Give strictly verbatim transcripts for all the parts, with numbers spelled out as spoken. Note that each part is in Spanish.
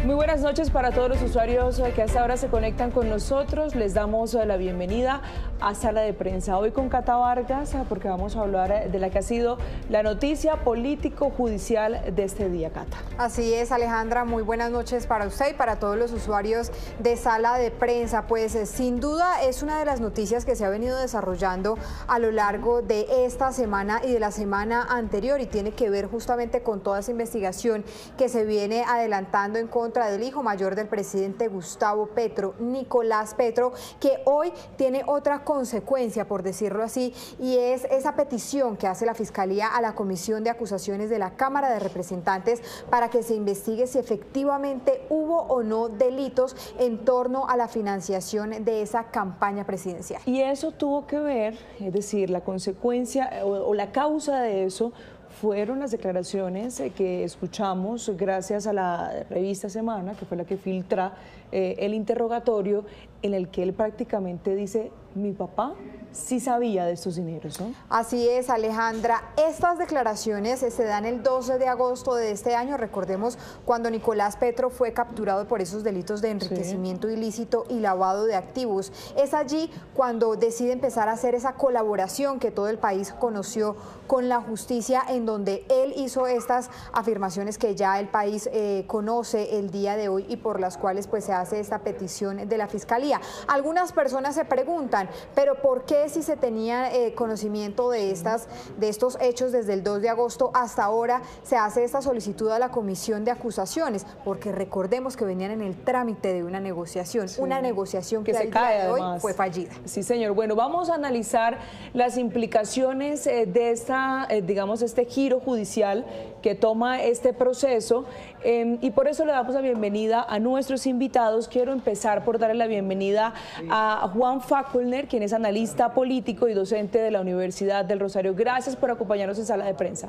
Muy buenas noches para todos los usuarios que hasta ahora se conectan con nosotros. Les damos la bienvenida a Sala de Prensa. Hoy con Cata Vargas, porque vamos a hablar de la que ha sido la noticia político-judicial de este día, Cata. Así es, Alejandra, muy buenas noches para usted y para todos los usuarios de Sala de Prensa. Pues eh, sin duda es una de las noticias que se ha venido desarrollando a lo largo de esta semana y de la semana anterior, y tiene que ver justamente con toda esa investigación que se viene adelantando en contra del hijo mayor del presidente Gustavo Petro, Nicolás Petro, que hoy tiene otra consecuencia, por decirlo así, y es esa petición que hace la Fiscalía a la Comisión de Acusaciones de la Cámara de Representantes para que se investigue si efectivamente hubo o no delitos en torno a la financiación de esa campaña presidencial. Y eso tuvo que ver, es decir, la consecuencia o, o la causa de eso fueron las declaraciones que escuchamos gracias a la revista Semana, que fue la que filtra eh, el interrogatorio, en el que él prácticamente dice: mi papá sí sabía de estos dineros, ¿no? Así es, Alejandra. Estas declaraciones se dan el doce de agosto de este año. Recordemos cuando Nicolás Petro fue capturado por esos delitos de enriquecimiento sí. ilícito y lavado de activos. Es allí cuando decide empezar a hacer esa colaboración que todo el país conoció con la justicia, en donde él hizo estas afirmaciones que ya el país eh, conoce el día de hoy y por las cuales pues se hace esta petición de la Fiscalía. Algunas personas se preguntan, pero ¿por qué si se tenía eh, conocimiento de, estas, de estos hechos desde el dos de agosto hasta ahora se hace esta solicitud a la Comisión de Acusaciones? Porque recordemos que venían en el trámite de una negociación, sí. una negociación que, que se cae de hoy fue fallida. Sí, señor. Bueno, vamos a analizar las implicaciones eh, de esta, eh, digamos, este giro judicial que toma este proceso, eh, y por eso le damos la bienvenida a nuestros invitados. Quiero empezar por darle la bienvenida a Juan Faculner, quien es analista político y docente de la Universidad del Rosario. Gracias por acompañarnos en Sala de Prensa.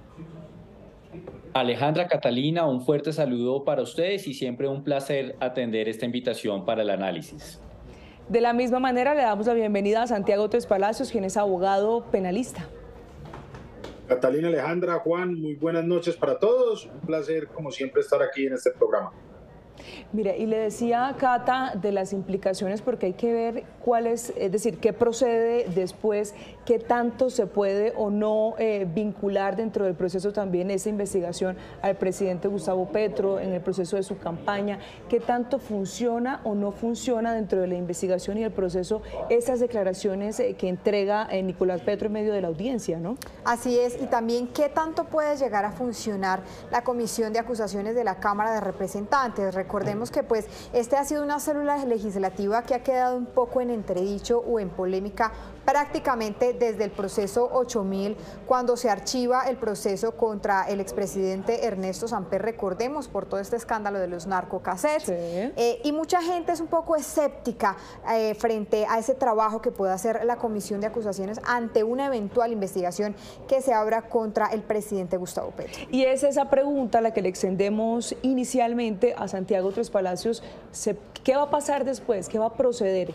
Alejandra, Catalina, un fuerte saludo para ustedes y siempre un placer atender esta invitación para el análisis. De la misma manera le damos la bienvenida a Santiago Tres Palacios, quien es abogado penalista. Catalina, Alejandra, Juan, muy buenas noches para todos. Un placer, como siempre, estar aquí en este programa. Mire, y le decía a Cata de las implicaciones, porque hay que ver cuál es, es decir, qué procede después, qué tanto se puede o no eh, vincular dentro del proceso también esa investigación al presidente Gustavo Petro en el proceso de su campaña, qué tanto funciona o no funciona dentro de la investigación y el proceso esas declaraciones eh, que entrega eh, Nicolás Petro en medio de la audiencia, ¿no? Así es, y también qué tanto puede llegar a funcionar la Comisión de Acusaciones de la Cámara de Representantes. Recordemos que pues este ha sido una célula legislativa que ha quedado un poco en entredicho o en polémica prácticamente desde el proceso ocho mil, cuando se archiva el proceso contra el expresidente Ernesto Samper, recordemos, por todo este escándalo de los narcocassettes. Sí. Eh, y mucha gente es un poco escéptica eh, frente a ese trabajo que puede hacer la Comisión de Acusaciones ante una eventual investigación que se abra contra el presidente Gustavo Petro. Y es esa pregunta la que le extendemos inicialmente a Santiago Tres Palacios. ¿Qué va a pasar después? ¿Qué va a proceder?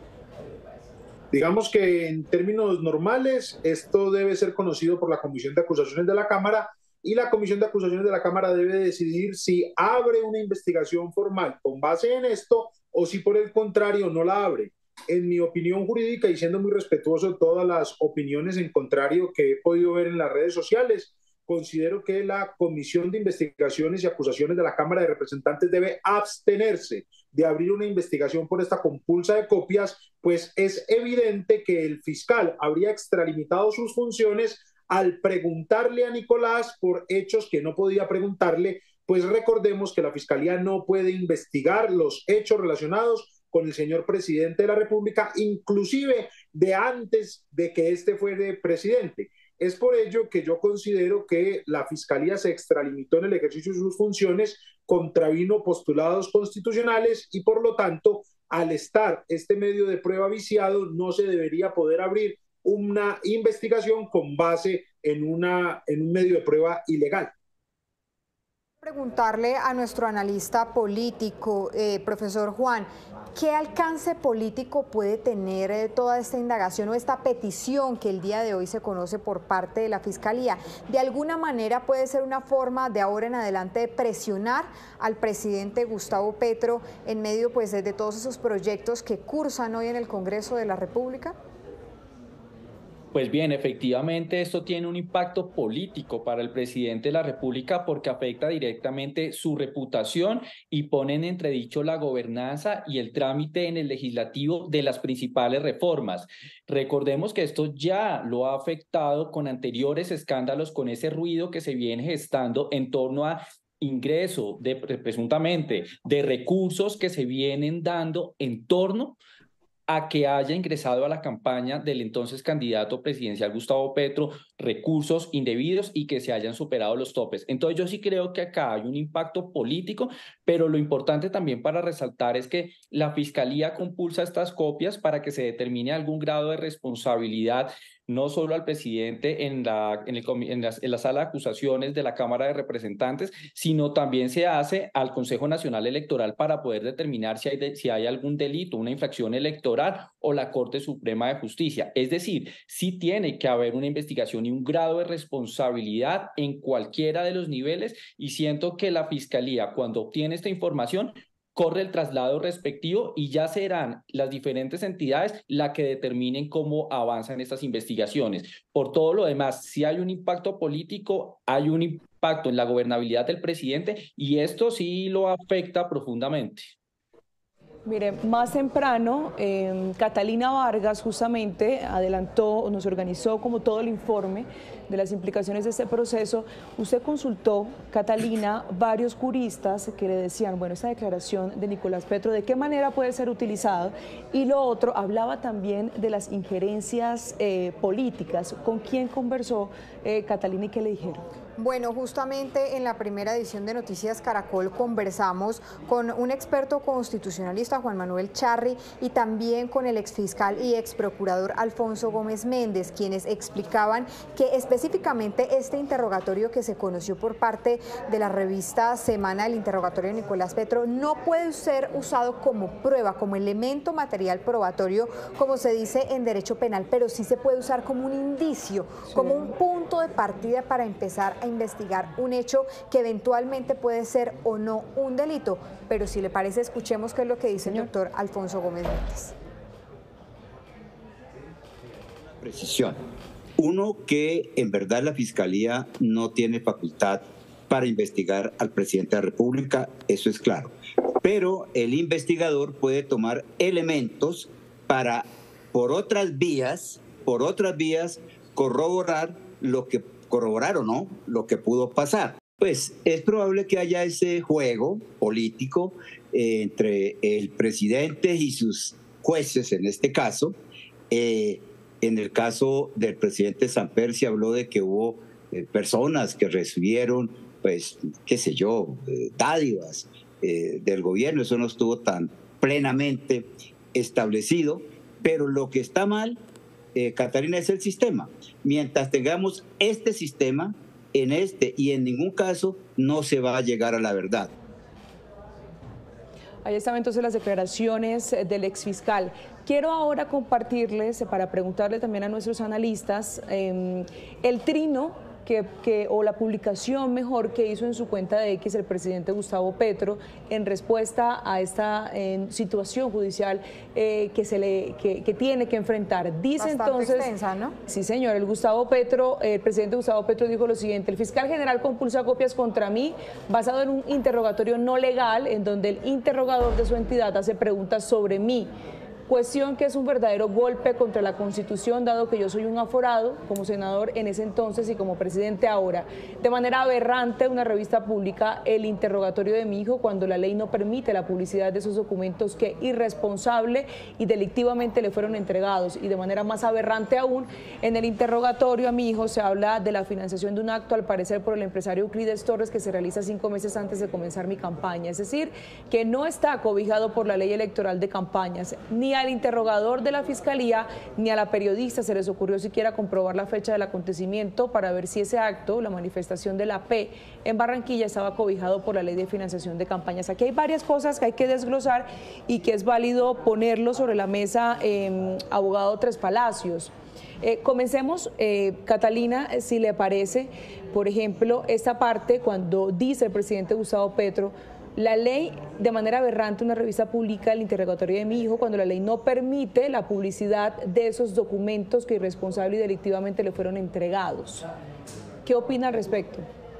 Digamos que en términos normales esto debe ser conocido por la Comisión de Acusaciones de la Cámara, y la Comisión de Acusaciones de la Cámara debe decidir si abre una investigación formal con base en esto o si por el contrario no la abre. En mi opinión jurídica, y siendo muy respetuoso de todas las opiniones en contrario que he podido ver en las redes sociales, considero que la Comisión de Investigaciones y Acusaciones de la Cámara de Representantes debe abstenerse de abrir una investigación por esta compulsa de copias, pues es evidente que el fiscal habría extralimitado sus funciones al preguntarle a Nicolás por hechos que no podía preguntarle, pues recordemos que la Fiscalía no puede investigar los hechos relacionados con el señor presidente de la República, inclusive de antes de que éste fuera presidente. Es por ello que yo considero que la Fiscalía se extralimitó en el ejercicio de sus funciones, contravino postulados constitucionales y por lo tanto, al estar este medio de prueba viciado, no se debería poder abrir una investigación con base en, una, en un medio de prueba ilegal. Preguntarle a nuestro analista político, eh, profesor Juan, ¿qué alcance político puede tener eh, toda esta indagación o esta petición que el día de hoy se conoce por parte de la Fiscalía? ¿De alguna manera puede ser una forma de ahora en adelante de presionar al presidente Gustavo Petro en medio pues, de todos esos proyectos que cursan hoy en el Congreso de la República? Pues bien, efectivamente esto tiene un impacto político para el presidente de la República porque afecta directamente su reputación y pone en entredicho la gobernanza y el trámite en el legislativo de las principales reformas. Recordemos que esto ya lo ha afectado con anteriores escándalos, con ese ruido que se viene gestando en torno a ingreso de presuntamente de recursos que se vienen dando en torno a que haya ingresado a la campaña del entonces candidato presidencial Gustavo Petro recursos indebidos y que se hayan superado los topes. Entonces yo sí creo que acá hay un impacto político, pero lo importante también para resaltar es que la Fiscalía compulsa estas copias para que se determine algún grado de responsabilidad no solo al presidente en la, en, el, en, la, en la sala de acusaciones de la Cámara de Representantes, sino también se hace al Consejo Nacional Electoral para poder determinar si hay, de, si hay algún delito, una infracción electoral o la Corte Suprema de Justicia. Es decir, sí tiene que haber una investigación y un grado de responsabilidad en cualquiera de los niveles y siento que la Fiscalía, cuando obtiene esta información, corre el traslado respectivo y ya serán las diferentes entidades las que determinen cómo avanzan estas investigaciones. Por todo lo demás, si hay un impacto político, hay un impacto en la gobernabilidad del presidente y esto sí lo afecta profundamente. Mire, más temprano, eh, Catalina Vargas justamente adelantó, nos organizó como todo el informe de las implicaciones de este proceso. Usted consultó, Catalina, varios juristas que le decían, bueno, esta declaración de Nicolás Petro, ¿de qué manera puede ser utilizado? Y lo otro, hablaba también de las injerencias eh, políticas. ¿Con quién conversó eh, Catalina y qué le dijeron? Bueno, justamente en la primera edición de Noticias Caracol conversamos con un experto constitucionalista, Juan Manuel Charri, y también con el exfiscal y exprocurador Alfonso Gómez Méndez, quienes explicaban que específicamente este interrogatorio que se conoció por parte de la revista Semana, el interrogatorio de Nicolás Petro, no puede ser usado como prueba, como elemento material probatorio, como se dice en derecho penal, pero sí se puede usar como un indicio, sí, como un punto de partida para empezar a investigar un hecho que eventualmente puede ser o no un delito. Pero si le parece, escuchemos qué es lo que dice el doctor Alfonso Gómez Méndez. Precisión. Uno, que en verdad la Fiscalía no tiene facultad para investigar al presidente de la República, eso es claro. Pero el investigador puede tomar elementos para, por otras vías, por otras vías, corroborar lo que corroborar o no lo que pudo pasar. Pues es probable que haya ese juego político eh, entre el presidente y sus jueces en este caso. Eh, en el caso del presidente Samper se habló de que hubo eh, personas que recibieron, pues, qué sé yo, eh, dádivas eh, del gobierno. Eso no estuvo tan plenamente establecido, pero lo que está mal, Eh, Catalina, es el sistema. Mientras tengamos este sistema, en este y en ningún caso no se va a llegar a la verdad. Ahí están entonces las declaraciones del exfiscal. Quiero ahora compartirles, para preguntarle también a nuestros analistas, eh, el trino Que, que, o la publicación mejor que hizo en su cuenta de X el presidente Gustavo Petro en respuesta a esta eh, situación judicial eh, que, se le, que, que tiene que enfrentar. Dice Bastante entonces, extensa, ¿no? Sí, señor, el Gustavo Petro, el presidente Gustavo Petro dijo lo siguiente: el fiscal general compulsa copias contra mí basado en un interrogatorio no legal en donde el interrogador de su entidad hace preguntas sobre mí. Cuestión que es un verdadero golpe contra la Constitución, dado que yo soy un aforado como senador en ese entonces y como presidente ahora. De manera aberrante, una revista publica el interrogatorio de mi hijo cuando la ley no permite la publicidad de esos documentos que irresponsable y delictivamente le fueron entregados. Y de manera más aberrante aún, en el interrogatorio a mi hijo se habla de la financiación de un acto, al parecer por el empresario Euclides Torres, que se realiza cinco meses antes de comenzar mi campaña. Es decir, que no está cobijado por la ley electoral de campañas, ni hay al interrogador de la Fiscalía ni a la periodista se les ocurrió siquiera comprobar la fecha del acontecimiento para ver si ese acto, la manifestación de la P en Barranquilla, estaba cobijado por la Ley de Financiación de Campañas. Aquí hay varias cosas que hay que desglosar y que es válido ponerlo sobre la mesa, eh, abogado Tres Palacios. Eh, comencemos, eh, Catalina, si le parece, por ejemplo, esta parte cuando dice el presidente Gustavo Petro: la ley, de manera aberrante, una revista publica el interrogatorio de mi hijo cuando la ley no permite la publicidad de esos documentos que irresponsable y delictivamente le fueron entregados. ¿Qué opina al respecto?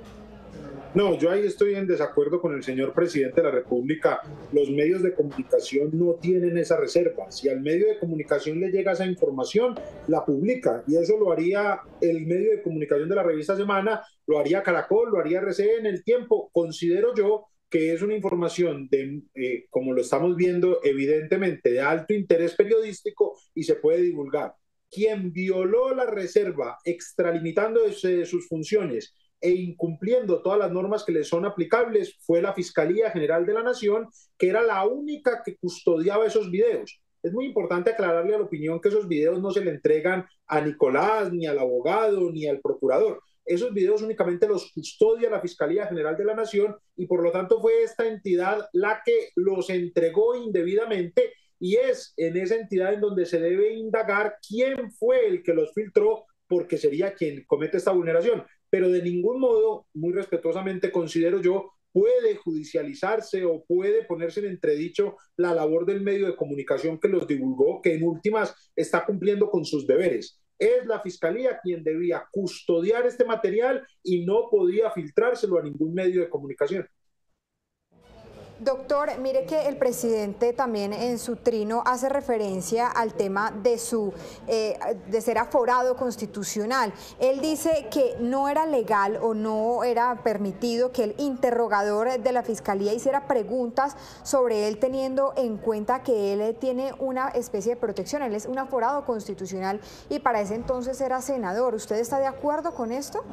No, yo ahí estoy en desacuerdo con el señor presidente de la República. Los medios de comunicación no tienen esa reserva. Si al medio de comunicación le llega esa información, la publica. Y eso lo haría el medio de comunicación de la revista Semana, lo haría Caracol, lo haría R C N, El Tiempo. Considero yo que es una información, de, eh, como lo estamos viendo, evidentemente de alto interés periodístico y se puede divulgar. Quien violó la reserva, extralimitándose de sus funciones e incumpliendo todas las normas que le son aplicables, fue la Fiscalía General de la Nación, que era la única que custodiaba esos videos. Es muy importante aclararle a la opinión que esos videos no se le entregan a Nicolás, ni al abogado, ni al procurador. Esos videos únicamente los custodia la Fiscalía General de la Nación y por lo tanto fue esta entidad la que los entregó indebidamente, y es en esa entidad en donde se debe indagar quién fue el que los filtró, porque sería quien comete esta vulneración. Pero de ningún modo, muy respetuosamente considero yo, puede judicializarse o puede ponerse en entredicho la labor del medio de comunicación que los divulgó, que en últimas está cumpliendo con sus deberes. Es la Fiscalía quien debía custodiar este material y no podía filtrárselo a ningún medio de comunicación. Doctor, mire que el presidente también en su trino hace referencia al tema de, su, eh, de ser aforado constitucional. Él dice que no era legal o no era permitido que el interrogador de la Fiscalía hiciera preguntas sobre él, teniendo en cuenta que él tiene una especie de protección, él es un aforado constitucional y para ese entonces era senador. ¿Usted está de acuerdo con esto?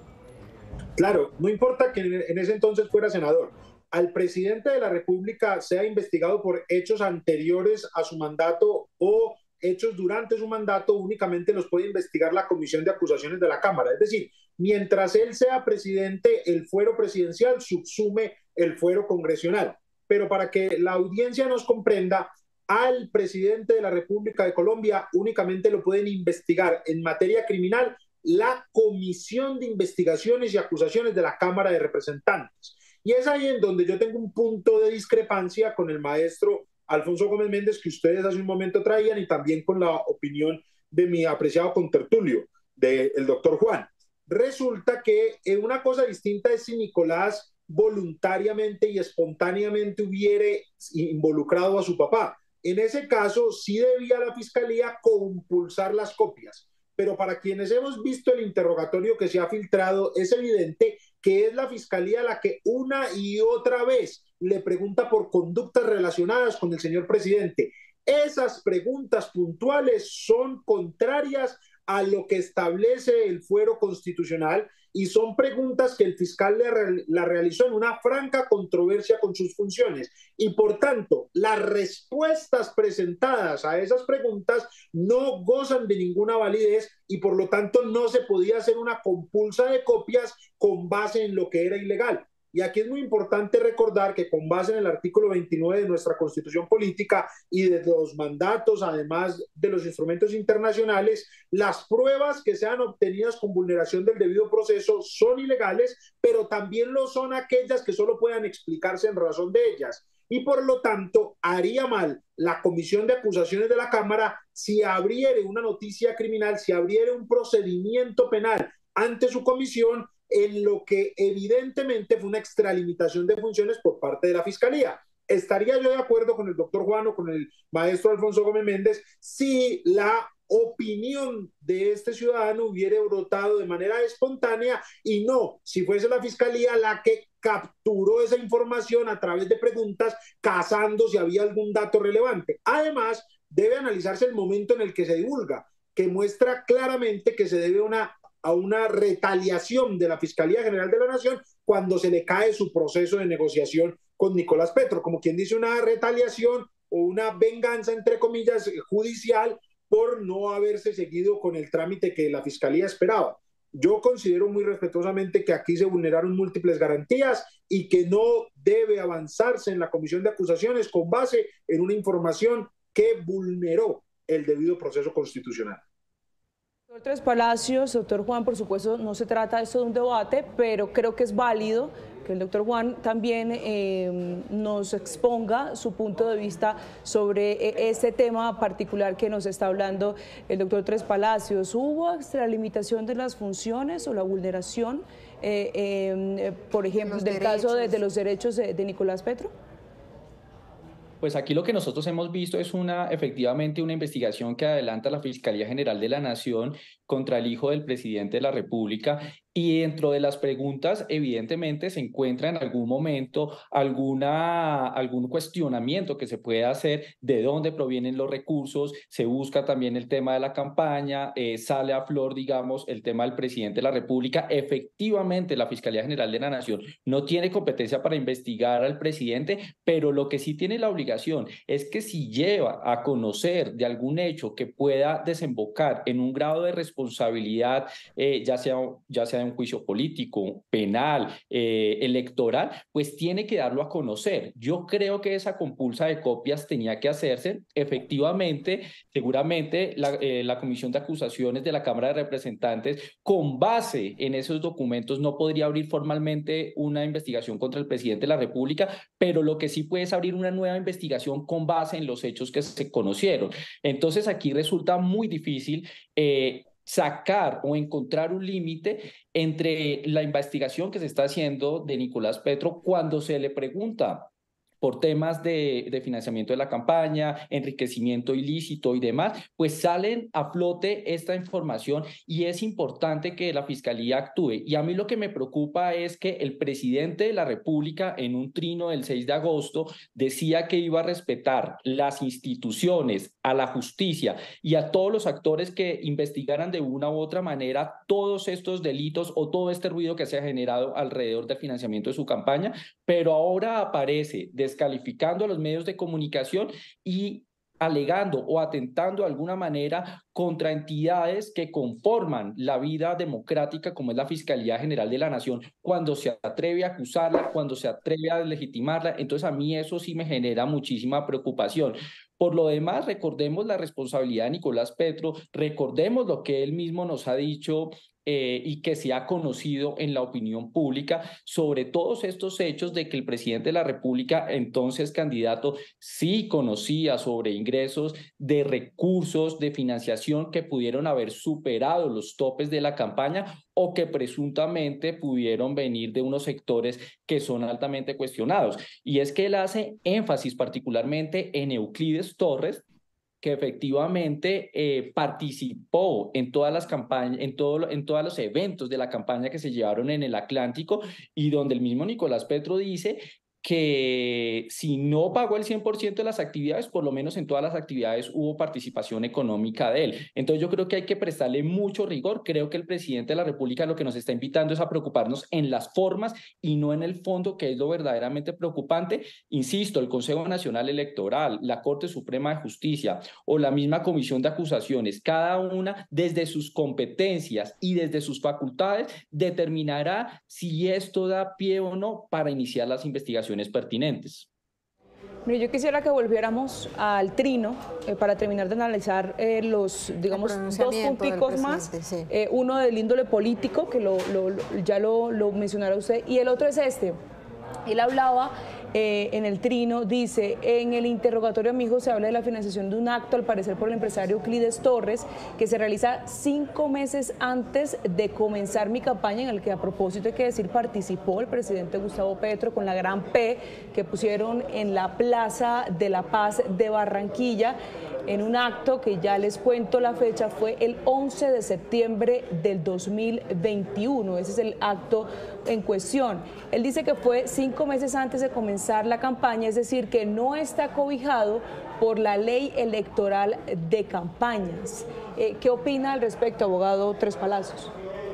Claro, no importa que en ese entonces fuera senador. Al presidente de la República sea investigado por hechos anteriores a su mandato o hechos durante su mandato, únicamente los puede investigar la Comisión de Acusaciones de la Cámara. Es decir, mientras él sea presidente, el fuero presidencial subsume el fuero congresional. Pero para que la audiencia nos comprenda, al presidente de la República de Colombia únicamente lo pueden investigar en materia criminal la Comisión de Investigaciones y Acusaciones de la Cámara de Representantes. Y es ahí en donde yo tengo un punto de discrepancia con el maestro Alfonso Gómez Méndez, que ustedes hace un momento traían, y también con la opinión de mi apreciado contertulio, del doctor Juan. Resulta que eh, una cosa distinta es si Nicolás voluntariamente y espontáneamente hubiera involucrado a su papá. En ese caso, sí debía la Fiscalía compulsar las copias. Pero para quienes hemos visto el interrogatorio que se ha filtrado, es evidente que es la Fiscalía la que una y otra vez le pregunta por conductas relacionadas con el señor presidente. Esas preguntas puntuales son contrarias a lo que establece el fuero constitucional y son preguntas que el fiscal le, la realizó en una franca controversia con sus funciones. Y por tanto, las respuestas presentadas a esas preguntas no gozan de ninguna validez y por lo tanto no se podía hacer una compulsa de copias con base en lo que era ilegal. Y aquí es muy importante recordar que con base en el artículo veintinueve de nuestra Constitución Política y de los mandatos, además de los instrumentos internacionales, las pruebas que sean obtenidas con vulneración del debido proceso son ilegales, pero también lo son aquellas que solo puedan explicarse en razón de ellas. Y por lo tanto, haría mal la Comisión de Acusaciones de la Cámara si abriere una noticia criminal, si abriere un procedimiento penal ante su comisión, en lo que evidentemente fue una extralimitación de funciones por parte de la Fiscalía. Estaría yo de acuerdo con el doctor Juan o con el maestro Alfonso Gómez Méndez si la opinión de este ciudadano hubiera brotado de manera espontánea y no si fuese la Fiscalía la que capturó esa información a través de preguntas cazando si había algún dato relevante. Además, debe analizarse el momento en el que se divulga, que muestra claramente que se debe una a una retaliación de la Fiscalía General de la Nación cuando se le cae su proceso de negociación con Nicolás Petro, como quien dice una retaliación o una venganza, entre comillas, judicial por no haberse seguido con el trámite que la Fiscalía esperaba. Yo considero muy respetuosamente que aquí se vulneraron múltiples garantías y que no debe avanzarse en la comisión de acusaciones con base en una información que vulneró el debido proceso constitucional. Doctor Tres Palacios, doctor Juan, por supuesto no se trata esto de un debate, pero creo que es válido que el doctor Juan también eh, nos exponga su punto de vista sobre este tema particular que nos está hablando el doctor Tres Palacios. ¿Hubo extralimitación de las funciones o la vulneración, eh, eh, por ejemplo, del derechos. caso de, de los derechos de, de Nicolás Petro? Pues aquí lo que nosotros hemos visto es una, efectivamente una investigación que adelanta la Fiscalía General de la Nación contra el hijo del presidente de la República, y dentro de las preguntas evidentemente se encuentra en algún momento alguna, algún cuestionamiento que se puede hacer de dónde provienen los recursos, se busca también el tema de la campaña, eh, sale a flor, digamos, el tema del presidente de la República. Efectivamente, la Fiscalía General de la Nación no tiene competencia para investigar al presidente, pero lo que sí tiene la obligación es que si lleva a conocer de algún hecho que pueda desembocar en un grado de responsabilidad, eh, ya sea, ya sea de un juicio político, penal, eh, electoral, pues tiene que darlo a conocer. Yo creo que esa compulsa de copias tenía que hacerse. Efectivamente, seguramente la, eh, la Comisión de Acusaciones de la Cámara de Representantes, con base en esos documentos, no podría abrir formalmente una investigación contra el presidente de la República, pero lo que sí puede es abrir una nueva investigación con base en los hechos que se conocieron. Entonces aquí resulta muy difícil eh, sacar o encontrar un límite entre la investigación que se está haciendo de Nicolás Petro cuando se le pregunta por temas de, de financiamiento de la campaña, enriquecimiento ilícito y demás, pues salen a flote esta información y es importante que la Fiscalía actúe. Y a mí lo que me preocupa es que el presidente de la República en un trino del seis de agosto decía que iba a respetar las instituciones, a la justicia y a todos los actores que investigaran de una u otra manera todos estos delitos o todo este ruido que se ha generado alrededor del financiamiento de su campaña, pero ahora aparece de descalificando a los medios de comunicación y alegando o atentando de alguna manera contra entidades que conforman la vida democrática como es la Fiscalía General de la Nación, cuando se atreve a acusarla, cuando se atreve a legitimarla. Entonces a mí eso sí me genera muchísima preocupación. Por lo demás, recordemos la responsabilidad de Nicolás Petro, recordemos lo que él mismo nos ha dicho eh, y que se ha conocido en la opinión pública sobre todos estos hechos de que el presidente de la República, entonces candidato, sí conocía sobre ingresos de recursos de financiación que pudieron haber superado los topes de la campaña o que presuntamente pudieron venir de unos sectores que son altamente cuestionados. Y es que él hace énfasis particularmente en Euclides Torres, que efectivamente eh, participó en todas las campañas, en, todo, en todos los eventos de la campaña que se llevaron en el Atlántico, y donde el mismo Nicolás Petro dice que si no pagó el cien por ciento de las actividades, por lo menos en todas las actividades hubo participación económica de él. Entonces yo creo que hay que prestarle mucho rigor. Creo que el presidente de la República lo que nos está invitando es a preocuparnos en las formas y no en el fondo, que es lo verdaderamente preocupante. Insisto, el Consejo Nacional Electoral, la Corte Suprema de Justicia o la misma Comisión de Acusaciones, cada una desde sus competencias y desde sus facultades determinará si esto da pie o no para iniciar las investigaciones pertinentes. Mire, yo quisiera que volviéramos al trino eh, para terminar de analizar eh, los, digamos, dos punticos más. Sí. Eh, uno del índole político, que lo, lo, ya lo, lo mencionará usted, y el otro es este. Él hablaba eh, en el trino, dice, en el interrogatorio a mi hijo se habla de la financiación de un acto, al parecer por el empresario Euclides Torres, que se realiza cinco meses antes de comenzar mi campaña, en el que, a propósito hay que decir, participó el presidente Gustavo Petro con la gran P que pusieron en la Plaza de la Paz de Barranquilla, en un acto que ya les cuento la fecha, fue el once de septiembre del dos mil veintiuno. Ese es el acto en cuestión. Él dice que fue cinco meses antes de comenzar la campaña, es decir, que no está cobijado por la ley electoral de campañas. Eh, ¿Qué opina al respecto, abogado Tres Palacios?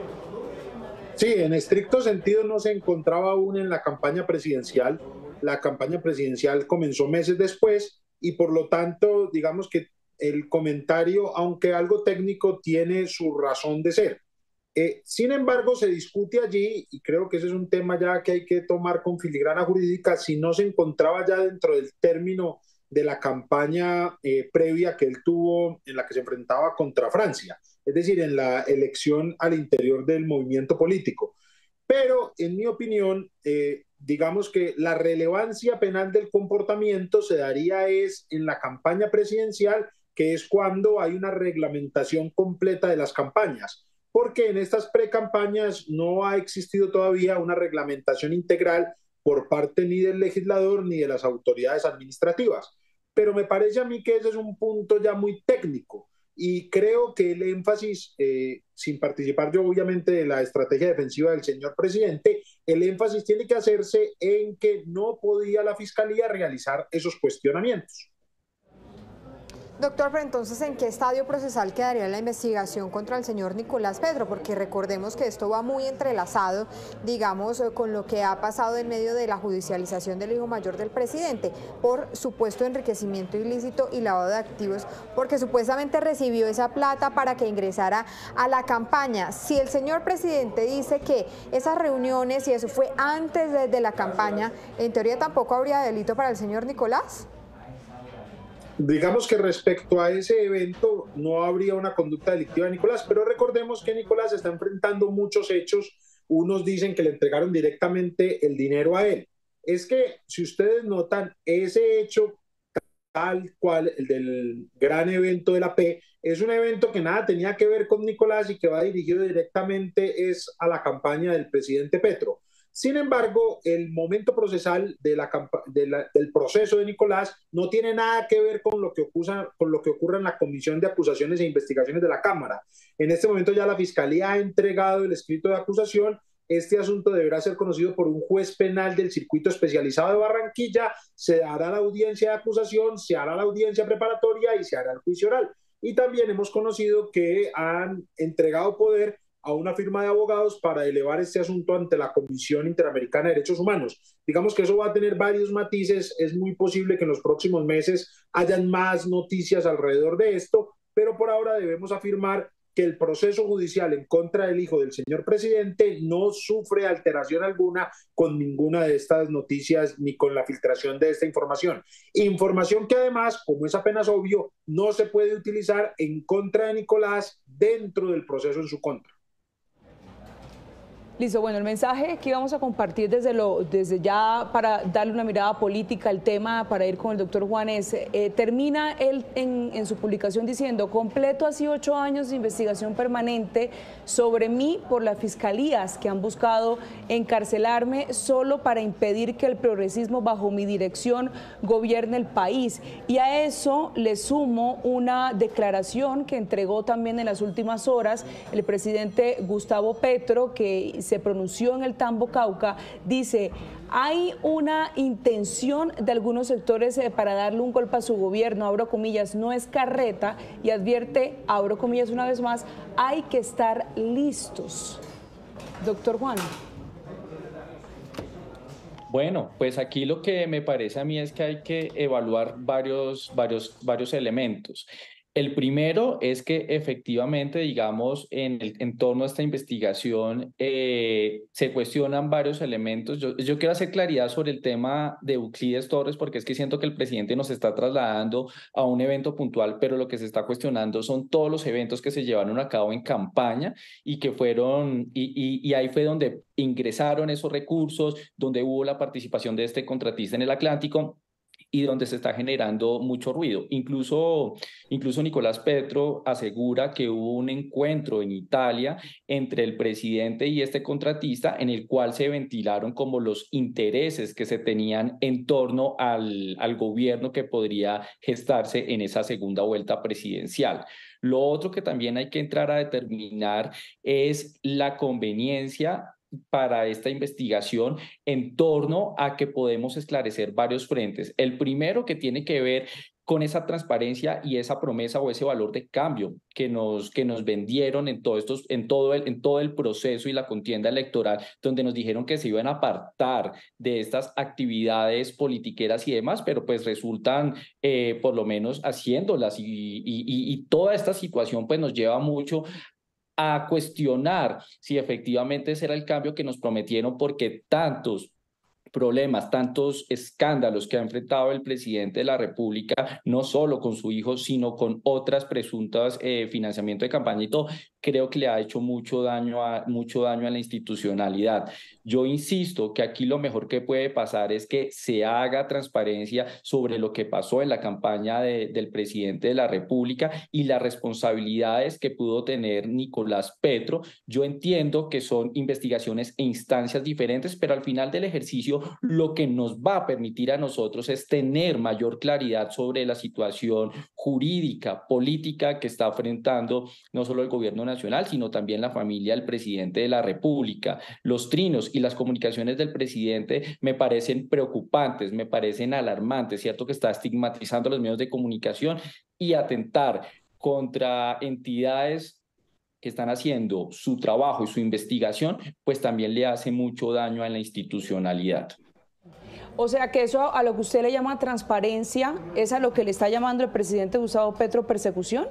Sí, en estricto sentido no se encontraba aún en la campaña presidencial. La campaña presidencial comenzó meses después y por lo tanto, digamos que el comentario, aunque algo técnico, tiene su razón de ser. Eh, sin embargo, se discute allí, y creo que ese es un tema ya que hay que tomar con filigrana jurídica, si no se encontraba ya dentro del término de la campaña eh, previa que él tuvo en la que se enfrentaba contra Francia, es decir, en la elección al interior del movimiento político. Pero, en mi opinión, eh, digamos que la relevancia penal del comportamiento se daría es en la campaña presidencial, que es cuando hay una reglamentación completa de las campañas, porque en estas precampañas no ha existido todavía una reglamentación integral por parte ni del legislador ni de las autoridades administrativas. Pero me parece a mí que ese es un punto ya muy técnico y creo que el énfasis, eh, sin participar yo obviamente de la estrategia defensiva del señor presidente, el énfasis tiene que hacerse en que no podía la Fiscalía realizar esos cuestionamientos. Doctor, pero entonces, ¿en qué estadio procesal quedaría la investigación contra el señor Nicolás Petro? Porque recordemos que esto va muy entrelazado, digamos, con lo que ha pasado en medio de la judicialización del hijo mayor del presidente por supuesto enriquecimiento ilícito y lavado de activos, porque supuestamente recibió esa plata para que ingresara a la campaña. Si el señor presidente dice que esas reuniones y eso fue antes de, de la campaña, ¿en teoría tampoco habría delito para el señor Nicolás? Digamos que respecto a ese evento no habría una conducta delictiva de Nicolás, pero recordemos que Nicolás está enfrentando muchos hechos. Unos dicen que le entregaron directamente el dinero a él. Es que, si ustedes notan, ese hecho tal cual, el del gran evento de la P, es un evento que nada tenía que ver con Nicolás y que va dirigido directamente es a la campaña del presidente Petro. Sin embargo, el momento procesal de la, de la, del proceso de Nicolás no tiene nada que ver con lo, que ocurra, con lo que ocurre en la Comisión de Acusaciones e Investigaciones de la Cámara. En este momento ya la Fiscalía ha entregado el escrito de acusación. Este asunto deberá ser conocido por un juez penal del Circuito Especializado de Barranquilla. Se hará la audiencia de acusación, se hará la audiencia preparatoria y se hará el juicio oral. Y también hemos conocido que han entregado poder a una firma de abogados para elevar este asunto ante la Comisión Interamericana de Derechos Humanos. Digamos que eso va a tener varios matices, es muy posible que en los próximos meses hayan más noticias alrededor de esto, pero por ahora debemos afirmar que el proceso judicial en contra del hijo del señor presidente no sufre alteración alguna con ninguna de estas noticias ni con la filtración de esta información. Información que además, como es apenas obvio, no se puede utilizar en contra de Nicolás dentro del proceso en su contra. Listo, bueno, el mensaje que íbamos a compartir desde, lo, desde ya para darle una mirada política al tema, para ir con el doctor Juan, es, eh, termina él en, en su publicación diciendo: completo así ocho años de investigación permanente sobre mí por las fiscalías que han buscado encarcelarme solo para impedir que el progresismo bajo mi dirección gobierne el país. Y a eso le sumo una declaración que entregó también en las últimas horas el presidente Gustavo Petro, que se pronunció en el Tambo, Cauca. Dice: hay una intención de algunos sectores eh, para darle un golpe a su gobierno, abro comillas, no es carreta, y advierte, abro comillas una vez más, hay que estar listos. Doctor Juan. Bueno, pues aquí lo que me parece a mí es que hay que evaluar varios, varios, varios elementos. El primero es que efectivamente, digamos, en el en torno a esta investigación eh, se cuestionan varios elementos. Yo, yo quiero hacer claridad sobre el tema de Euclides Torres, porque es que siento que el presidente nos está trasladando a un evento puntual, pero lo que se está cuestionando son todos los eventos que se llevaron a cabo en campaña y que fueron, y, y, y ahí fue donde ingresaron esos recursos, donde hubo la participación de este contratista en el Atlántico, y donde se está generando mucho ruido. Incluso, incluso Nicolás Petro asegura que hubo un encuentro en Italia entre el presidente y este contratista en el cual se ventilaron como los intereses que se tenían en torno al, al gobierno que podría gestarse en esa segunda vuelta presidencial. Lo otro que también hay que entrar a determinar es la conveniencia para esta investigación en torno a que podemos esclarecer varios frentes. El primero, que tiene que ver con esa transparencia y esa promesa o ese valor de cambio que nos, que nos vendieron en todo, estos, en, todo el, en todo el proceso y la contienda electoral, donde nos dijeron que se iban a apartar de estas actividades politiqueras y demás, pero pues resultan eh, por lo menos haciéndolas y, y, y, y toda esta situación pues nos lleva mucho a cuestionar si efectivamente ese era el cambio que nos prometieron, porque tantos problemas, tantos escándalos que ha enfrentado el presidente de la República, no solo con su hijo, sino con otras presuntas eh, financiamiento de campaña y todo, creo que le ha hecho mucho daño, a, mucho daño a la institucionalidad. Yo insisto que aquí lo mejor que puede pasar es que se haga transparencia sobre lo que pasó en la campaña de, del presidente de la República y las responsabilidades que pudo tener Nicolás Petro. Yo entiendo que son investigaciones e instancias diferentes, pero al final del ejercicio lo que nos va a permitir a nosotros es tener mayor claridad sobre la situación jurídica, política que está enfrentando no solo el gobierno nacional, sino también la familia del presidente de la República. Los trinos y las comunicaciones del presidente me parecen preocupantes, me parecen alarmantes, ¿cierto? Que está estigmatizando los medios de comunicación y atentar contra entidades que están haciendo su trabajo y su investigación, pues también le hace mucho daño a la institucionalidad. O sea que eso a lo que usted le llama transparencia, ¿es a lo que le está llamando el presidente Gustavo Petro persecución?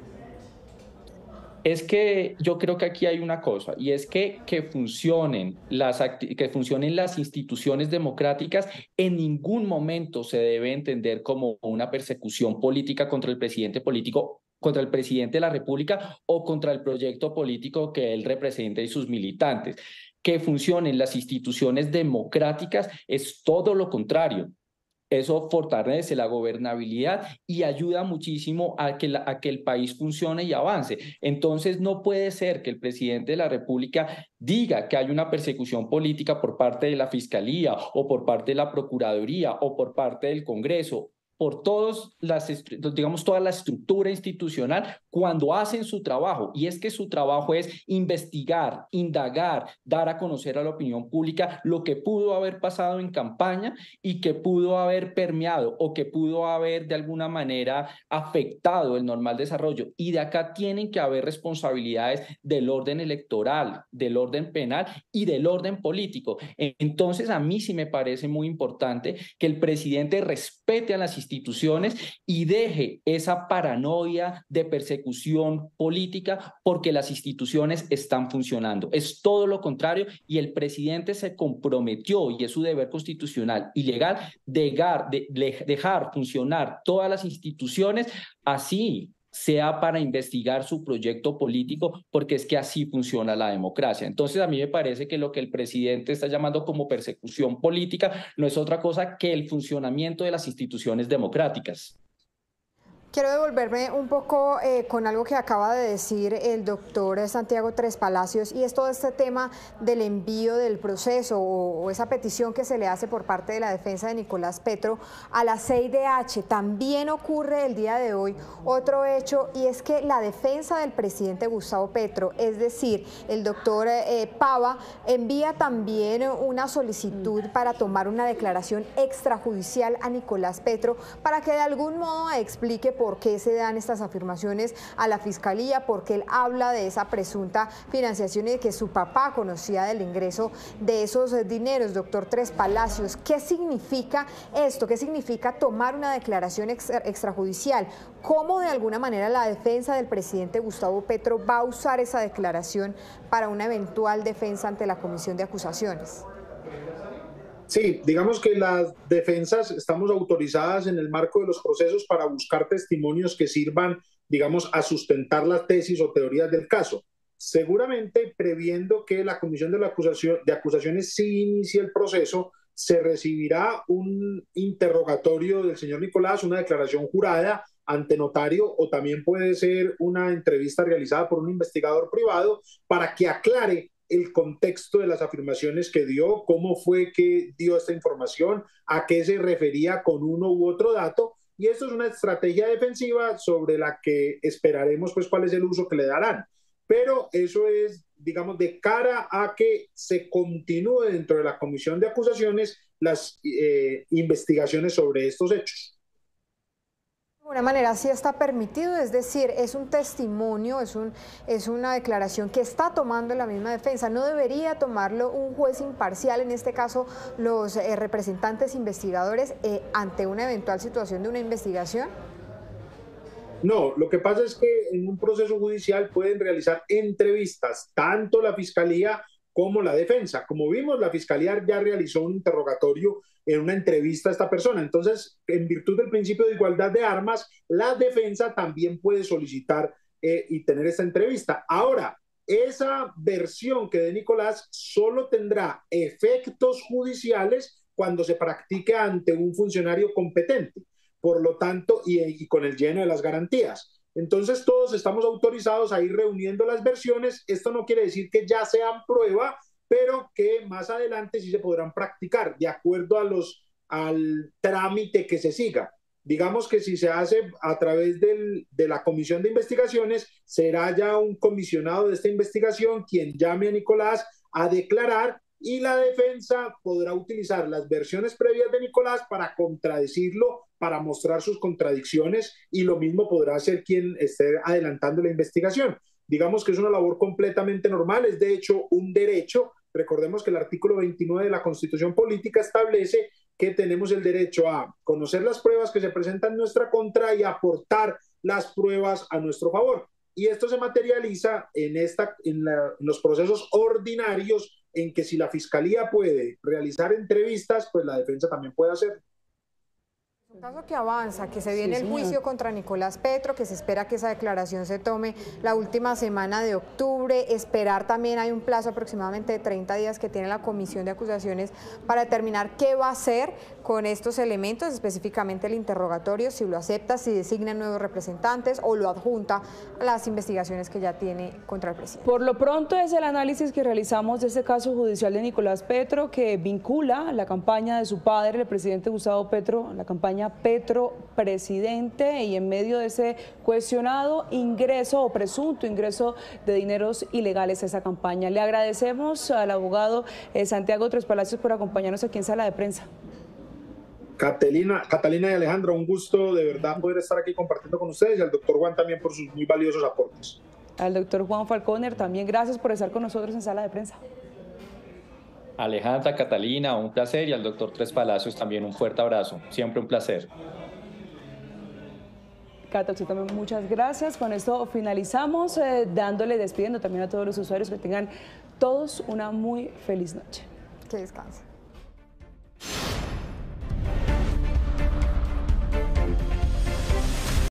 Es que yo creo que aquí hay una cosa, y es que que funcionen las, que funcionen las instituciones democráticas en ningún momento se debe entender como una persecución política contra el presidente político, contra el presidente de la República o contra el proyecto político que él representa y sus militantes. Que funcionen las instituciones democráticas es todo lo contrario. Eso fortalece la gobernabilidad y ayuda muchísimo a que, la, a que el país funcione y avance. Entonces no puede ser que el presidente de la República diga que hay una persecución política por parte de la Fiscalía o por parte de la Procuraduría o por parte del Congreso, por todos las, digamos, toda la estructura institucional cuando hacen su trabajo. Y es que su trabajo es investigar, indagar, dar a conocer a la opinión pública lo que pudo haber pasado en campaña y que pudo haber permeado o que pudo haber de alguna manera afectado el normal desarrollo. Y de acá tienen que haber responsabilidades del orden electoral, del orden penal y del orden político. Entonces a mí sí me parece muy importante que el presidente respete a las instituciones y deje esa paranoia de persecución política porque las instituciones están funcionando. Es todo lo contrario y el presidente se comprometió, y es su deber constitucional y legal, dejar, de, de, dejar funcionar todas las instituciones, así sea para investigar su proyecto político, porque es que así funciona la democracia. Entonces a mí me parece que lo que el presidente está llamando como persecución política no es otra cosa que el funcionamiento de las instituciones democráticas. Quiero devolverme un poco eh, con algo que acaba de decir el doctor Santiago Tres Palacios, y es todo este tema del envío del proceso o, o esa petición que se le hace por parte de la defensa de Nicolás Petro a la C I D H. También ocurre el día de hoy otro hecho, y es que la defensa del presidente Gustavo Petro, es decir, el doctor eh, Pava, envía también una solicitud para tomar una declaración extrajudicial a Nicolás Petro para que de algún modo explique por por qué se dan estas afirmaciones a la Fiscalía, porque él habla de esa presunta financiación y de que su papá conocía del ingreso de esos dineros. Doctor Tres Palacios, ¿qué significa esto? ¿Qué significa tomar una declaración extra, extrajudicial? ¿Cómo de alguna manera la defensa del presidente Gustavo Petro va a usar esa declaración para una eventual defensa ante la Comisión de Acusaciones? Sí, digamos que las defensas estamos autorizadas en el marco de los procesos para buscar testimonios que sirvan, digamos, a sustentar las tesis o teorías del caso. Seguramente, previendo que la Comisión de, la acusación, de Acusaciones sí inicie el proceso, se recibirá un interrogatorio del señor Nicolás, una declaración jurada ante notario, o también puede ser una entrevista realizada por un investigador privado para que aclare el contexto de las afirmaciones que dio, cómo fue que dio esta información, a qué se refería con uno u otro dato, y esto es una estrategia defensiva sobre la que esperaremos pues cuál es el uso que le darán. Pero eso es, digamos, de cara a que se continúe dentro de la Comisión de Acusaciones las eh, investigaciones sobre estos hechos. De alguna manera sí está permitido, es decir, es un testimonio, es, un, es una declaración que está tomando la misma defensa. ¿No debería tomarlo un juez imparcial, en este caso los eh, representantes investigadores, eh, ante una eventual situación de una investigación? No, lo que pasa es que en un proceso judicial pueden realizar entrevistas, tanto la Fiscalía como la defensa. Como vimos, la Fiscalía ya realizó un interrogatorio en una entrevista a esta persona. Entonces, en virtud del principio de igualdad de armas, la defensa también puede solicitar eh, y tener esta entrevista. Ahora, esa versión que dé Nicolás solo tendrá efectos judiciales cuando se practique ante un funcionario competente. Por lo tanto, y, y con el lleno de las garantías. Entonces, todos estamos autorizados a ir reuniendo las versiones. Esto no quiere decir que ya sean prueba, pero que más adelante sí se podrán practicar de acuerdo a los, al trámite que se siga. Digamos que si se hace a través del, de la comisión de investigaciones, será ya un comisionado de esta investigación quien llame a Nicolás a declarar, y la defensa podrá utilizar las versiones previas de Nicolás para contradecirlo, para mostrar sus contradicciones, y lo mismo podrá hacer quien esté adelantando la investigación. Digamos que es una labor completamente normal, es de hecho un derecho. Recordemos que el artículo veintinueve de la Constitución Política establece que tenemos el derecho a conocer las pruebas que se presentan en nuestra contra y aportar las pruebas a nuestro favor. Y esto se materializa en, esta, en, la, en los procesos ordinarios, en que si la Fiscalía puede realizar entrevistas, pues la defensa también puede hacerlo. Un caso que avanza, que se viene sí, el juicio contra Nicolás Petro, que se espera que esa declaración se tome la última semana de octubre. Esperar también, hay un plazo aproximadamente de treinta días que tiene la Comisión de Acusaciones para determinar qué va a hacer con estos elementos, específicamente el interrogatorio, si lo acepta, si designa nuevos representantes o lo adjunta a las investigaciones que ya tiene contra el presidente. Por lo pronto es el análisis que realizamos de este caso judicial de Nicolás Petro, que vincula la campaña de su padre, el presidente Gustavo Petro, la campaña Petro presidente, y en medio de ese cuestionado ingreso o presunto ingreso de dineros ilegales a esa campaña. Le agradecemos al abogado eh, Santiago Tres Palacios por acompañarnos aquí en Sala de Prensa. Catalina, Catalina y Alejandra, un gusto de verdad poder estar aquí compartiendo con ustedes, y al doctor Juan también por sus muy valiosos aportes. Al doctor Juan Falconer también gracias por estar con nosotros en Sala de Prensa. Alejandra, Catalina, un placer, y al doctor Tres Palacios también un fuerte abrazo, siempre un placer. Cata, usted también muchas gracias. Con esto finalizamos, eh, dándole, despidiendo también a todos los usuarios, que tengan todos una muy feliz noche. Que descansen.